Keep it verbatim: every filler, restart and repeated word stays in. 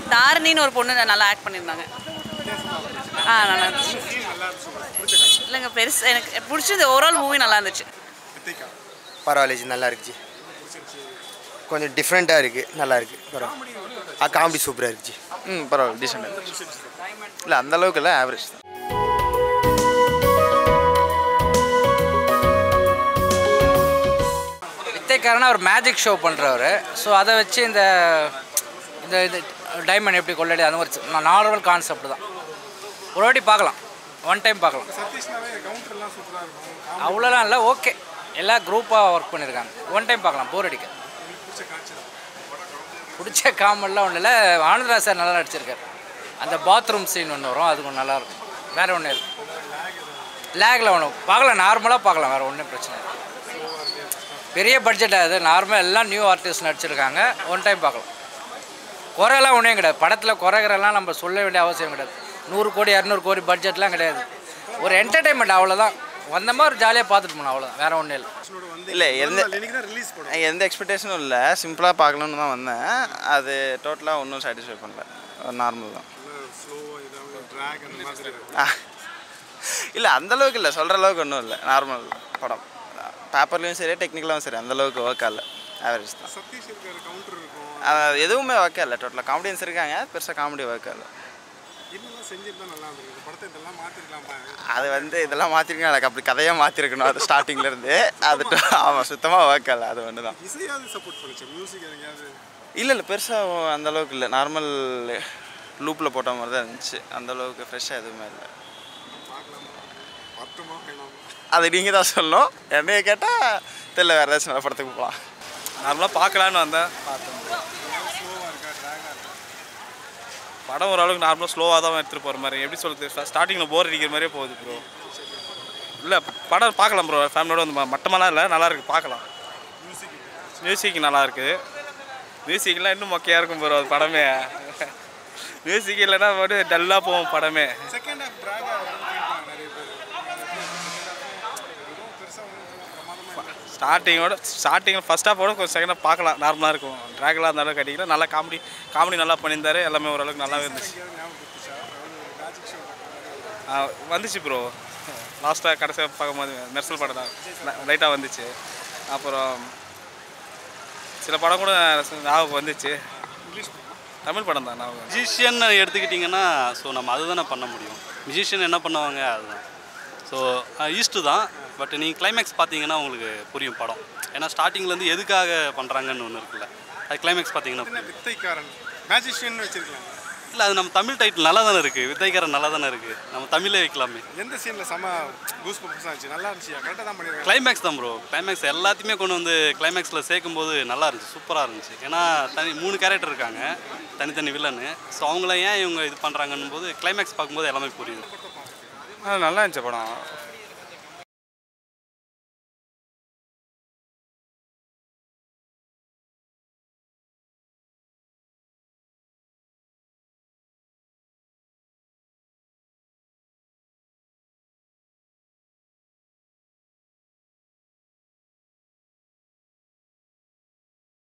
தாரணின்னு ஒரு பொண்ணு நல்லா ஆக்ட் பண்ணியிருந்தாங்க. ஆ நல்லா இருந்துச்சு. இல்லைங்க பெருசு எனக்கு பிடிச்சது. ஓவரால் மூவி நல்லா இருந்துச்சு. பரவாயில்ல, நல்லா இருக்குச்சு. கொஞ்சம் டிஃப்ரெண்ட்டாக இருக்குது, நல்லா இருக்குது. பரவாயில்ல. ஆ காமெடி சூப்பராக இருந்துச்சு. ம் பரவாயில்ல, டீசெண்டாக. இல்லை அந்தளவுக்கு இல்லை, ஆவரேஜ். வித்தைக்காரனா ஒரு மேஜிக் ஷோ பண்ணுறவர். ஸோ அதை வச்சு இந்த இந்த இது டைமண்ட் எப்படி கொள்ளடி அந்த மாதிரி நார்மல் கான்செப்ட் தான். ஒரு வாட்டி பார்க்கலாம், ஒன் டைம் பார்க்கலாம். அவ்வளோலாம் இல்லை, ஓகே. எல்லாம் குரூப்பாக ஒர்க் பண்ணியிருக்காங்க. ஒன் டைம் பார்க்கலாம், போர் அடிக்க. பிடிச்ச காமெல்லாம் ஒன்றும் இல்லை. ஆனந்தராஜ் சார் நல்லா நடிச்சிருக்காரு. அந்த பாத்ரூம் சீன் ஒன்று வரும், அது கொஞ்சம் நல்லாயிருக்கும். வேறு ஒன்றும் இல்லை, லேகில் ஒன்று பார்க்கலாம், நார்மலாக பார்க்கலாம், வேறு ஒன்றும் பிரச்சனை இல்லை. பெரிய பட்ஜெட் அது, நார்மலாக எல்லாம் நியூ ஆர்டிஸ்ட் நடிச்சிருக்காங்க. ஒன் டைம் பார்க்கலாம். குறையெல்லாம் ஒன்றும் கிடையாது. படத்தில் குறைகிறெல்லாம் நம்ம சொல்ல வேண்டிய அவசியம் கிடையாது. நூறு கோடி இரநூறு கோடி பட்ஜெட்லாம் கிடையாது. ஒரு என்டர்டெயின்மெண்ட் அவ்வளோதான். வந்த மாதிரி ஜாலியாக பார்த்துட்டு போனோம், அவ்வளோதான். வேறு ஒன்றும் இல்லை. இல்லை எந்த எந்த எக்ஸ்பெக்டேஷனும் இல்லை. சிம்பிளாக பார்க்கணுன்னு தான் வந்தேன். அது டோட்டலாக ஒன்றும் சாட்டிஸ்ஃபை பண்ணல, நார்மல் தான். இல்லை அந்தளவுக்கு இல்லை, சொல்கிற அளவுக்கு ஒன்றும் இல்லை, நார்மல் படம். பேப்பர்லேயும் சரி டெக்னிக்கலாகவும் சரி அந்தளவுக்கு ஒர்க் ஆகல, ஆவரேஜ் தான். எதுவுமே ஒர்க் ஆகல. டோட்டலாக காமெடியன்ஸ் இருக்காங்க, பெருசாக காமெடி ஒர்க் ஆகல. அது வந்து இதெல்லாம் மாற்றிருக்கணும், எனக்கு அப்படி கதையாக மாற்றிருக்கணும். அது ஸ்டார்டிங்லேருந்து அது ஆமாம் சுத்தமாக ஒர்க் ஆகல. அது ஒன்று தான். இல்லை இல்லை பெருசாக அந்தளவுக்கு இல்லை, நார்மல் லூப்பில் போட்ட மாதிரி தான் இருந்துச்சு. அந்தளவுக்கு ஃப்ரெஷ்ஷாக எதுவுமே இல்லை. அது நீங்கள் தான் சொல்லணும். என்னைய கேட்டால் தெரியல, வேறு ஏதாச்சும் நல்ல படத்துக்கு போகலாம். நார்மலாக பார்க்கலான்னு வந்தேன், பார்த்தேன். படம் ஓரளவுக்கு நார்மலாக ஸ்லோவாக தான் எடுத்துகிட்டு போகிற மாதிரி. எப்படி சொல்கிறது, ஸ்டார்டிங்கில் போர் அடிக்கிற மாதிரியே போகுது ப்ரோ. இல்லை படம் பார்க்கலாம் ப்ரோ, ஃபேமிலியோட வந்து மட்டமெல்லாம் இல்லை, நல்லாயிருக்கு, பார்க்கலாம். மியூசிக் நல்லாயிருக்கு. மியூசிக்லாம் இன்னும் மொக்கையாக இருக்கும் ப்ரோ அது படமே. மியூசிக் இல்லைன்னா மட்டும் டல்லாக போகும் படமே. ஸ்டார்டிங்கோட ஸ்டார்டிங்கில் ஃபஸ்ட் ஹாஃபோட கொஞ்சம் செகண்டாக பார்க்கலாம், நார்மலாக இருக்கும். ட்ராகெலாம் அந்த அளவுக்கு அடிக்கல. நல்லா காமெடி காமெடி நல்லா பண்ணியிருந்தாரு. எல்லாமே ஓரளவுக்கு நல்லாவே இருந்துச்சு. வந்துச்சு ப்ரோ, லாஸ்ட்டாக கடைசியாக பார்க்கும்போது மெர்சல் படம் தான் லைட்டாக வந்துச்சு. அப்புறம் சில படம் கூட ஞாபகம் வந்துச்சு. தமிழ் படம் தான் ஞாபகம். மியூசிஷியன் எடுத்துக்கிட்டிங்கன்னா ஸோ நம்ம அதுதானே பண்ண முடியும். மியூசிஷியன் என்ன பண்ணுவாங்க அதுதான். ஸோ ஈஸ்ட்டு தான். பட் நீங்கள் கிளைமேக்ஸ் பார்த்தீங்கன்னா உங்களுக்கு புரியும் படம். ஏன்னா ஸ்டார்டிங்லேருந்து எதுக்காக பண்ணுறாங்கன்னு ஒன்று இருக்குல்ல, அது கிளைமேக்ஸ் பார்த்தீங்கன்னா. வித்தைக்காரன் மேஜிஷியன் வச்சிருக்கலாம். இல்லை அது நம்ம தமிழ் டைட்டில் நல்லா தானே இருக்குது. வித்தைக்காரன் நல்லா தானே இருக்குது, நம்ம தமிழே வைக்கலாமே. எந்த சீனில் செம்ம கூஸ் பம்ப்ஸாக இருந்துச்சு, நல்லா இருந்துச்சு, கரெக்டாக தான் பண்ணியிருக்காங்க. கிளைமேக்ஸ் தான் ப்ரோ. கிளைமேக்ஸ் எல்லாத்தையுமே கொண்டு வந்து கிளைமேக்ஸில் சேர்க்கும்போது நல்லா இருந்துச்சு, சூப்பராக இருந்துச்சு. ஏன்னா தனி மூணு கேரக்டர் இருக்காங்க, தனித்தனி வில்லனு. ஸோ அவங்கள ஏன் இவங்க இது பண்ணுறாங்கன்னு போது கிளைமேக்ஸ் பார்க்கும்போது எல்லாமே புரியுது. நல்லா இருந்துச்சு படம்.